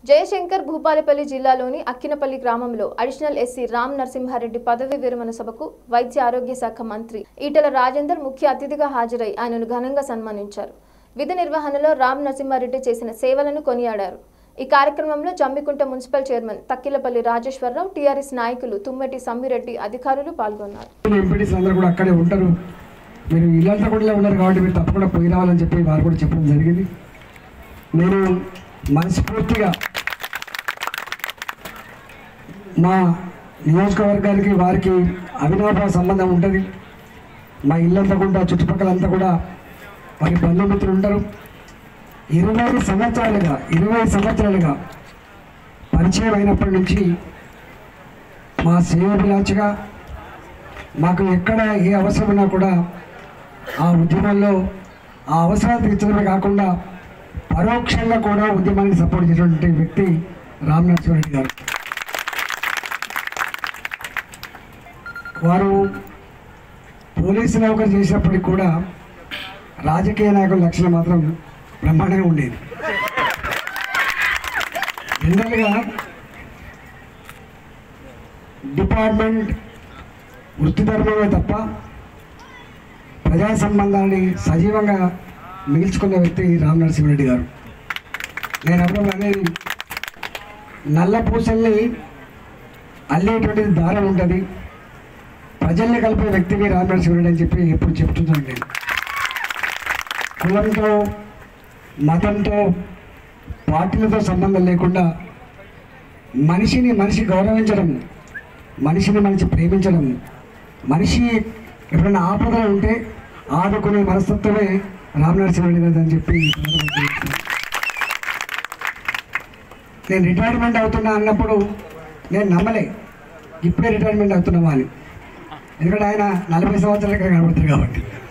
జయశంకర్ భూపాలపల్లి జిల్లాలోని అక్కినపల్లి గ్రామంలో additional SC Ram Narasimha Reddy పదవి విరమణ సభకు వైద్య ఆరోగ్య శాఖ మంత్రి ఈటల రాజేందర్ ముఖ్య అతిథిగా హాజరై ఆయనను ఘనంగా సన్మానించారు. విధి నిర్వహణలో రామ్ నరసింహారెడ్డి చేసిన సేవలను కొనియాడారు. ఈ కార్యక్రమంలో Jammikunta municipal chairman Takkilapalli Rajeshwararao, TRS నాయకులు తుమ్మటి సమ్మిరెడ్డి, అధికారులు పాల్గొన్నారు. మీరు ఇల్లంతా కూడా ఉన్నారు కాబట్టి మీరు తప్పకుండా పోయి రావాలని చెప్పి వారు కూడా చెప్పడం జరిగింది. నేను మనస్ఫూర్తిగా మా నియోజకవర్గానికి వారికి అవినాభావ సంబంధం ఉంటుంది. మా ఇల్లంతా కూడా చుట్టుపక్కలంతా కూడా వారి బంధుమిత్రులు ఉంటారు. 20 సంవత్సరాలుగా పరిచయం అయినప్పటి నుంచి మా శ్రేయోభిలాషిగా మాకు ఎక్కడ ఏ అవసరం ఉన్నా కూడా ఆ ఉద్యమంలో ఆ అవసరాలు తీర్చడమే కాకుండా పరోక్షంగా కూడా ఉద్యమానికి సపోర్ట్ చేసినటువంటి వ్యక్తి రామ్ నరసింహారెడ్డి గారు. వారు పోలీసు నౌకరు చేసినప్పటికీ కూడా రాజకీయ నాయకుల లక్షణం మాత్రం బ్రహ్మాండంగా ఉండేది. జనరల్గా డిపార్ట్మెంట్ వృత్తి ధర్మమే తప్ప ప్రజా సంబంధాన్ని సజీవంగా మిగిల్చుకున్న వ్యక్తి రామ్ నరసింహారెడ్డి గారు. నేను అప్పుడు అనేది నల్ల పూసల్ని అల్లేటువంటిది దారం ఉంటుంది, ప్రజల్ని కలిపే వ్యక్తికి రామ్ నరసింహారెడ్డి అని చెప్పి ఎప్పుడు చెప్తున్నాను. నేను కులంతో, మతంతో, పార్టీలతో సంబంధం లేకుండా మనిషి గౌరవించడం, మనిషి ప్రేమించడం, మనిషి ఎప్పుడైనా ఆపదలు ఉంటే ఆదుకునే మనస్తత్వమే రామ్ నరసింహారెడ్డి గారు అని చెప్పి నేను రిటైర్మెంట్ అవుతున్నా అన్నప్పుడు నేను నమ్మలే ఇప్పుడే రిటైర్మెంట్ అవుతున్నామా అని. ఎందుకంటే ఆయన 40 సంవత్సరాల కనబడుతుంది కాబట్టి.